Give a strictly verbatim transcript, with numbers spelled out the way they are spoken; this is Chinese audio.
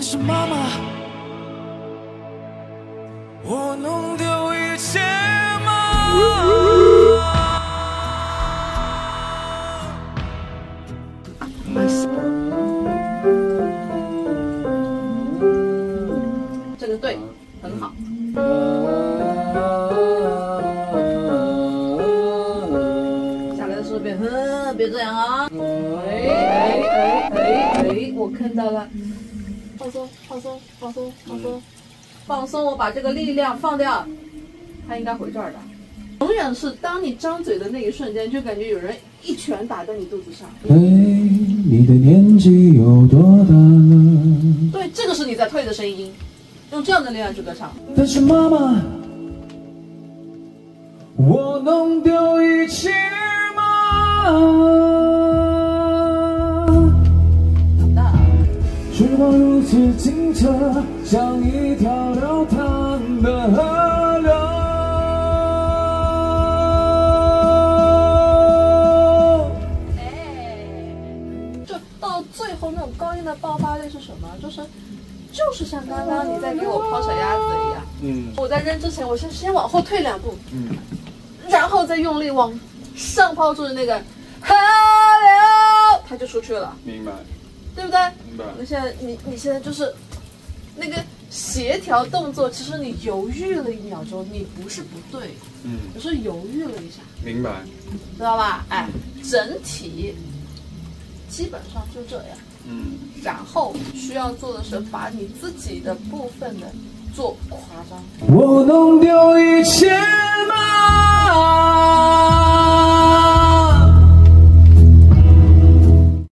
是妈妈，我弄丢一切吗？ 这个对，很好。下来的时候别哼，别这样啊！哎哎哎哎哎，我看到了，放松放松放松放松放松，我把这个力量放掉，它应该回这儿的。永远是当你张嘴的那一瞬间，就感觉有人一拳打在你肚子上。 哎，你的年纪有多大了？ 对，这个是你在退的声音，用这样的力量去歌唱。 但是妈妈，我弄丢一切吗？时光如此清澈，像一条流淌的河流。 就到最后那种高音的爆发力是什么？就是，就是像刚刚你在给我抛小鸭子一样。嗯。我在扔之前，我先先往后退两步。嗯。然后再用力往上抛出的那个河流，它就出去了。 明白。 对不对？ 明白。 那现在你你现在就是那个协调动作，其实你犹豫了一秒钟，你不是不对，嗯，只是犹豫了一下。 明白。 知道吧？哎，整体基本上就这样。嗯。然后需要做的是把你自己的部分的做夸张。 我弄丢一切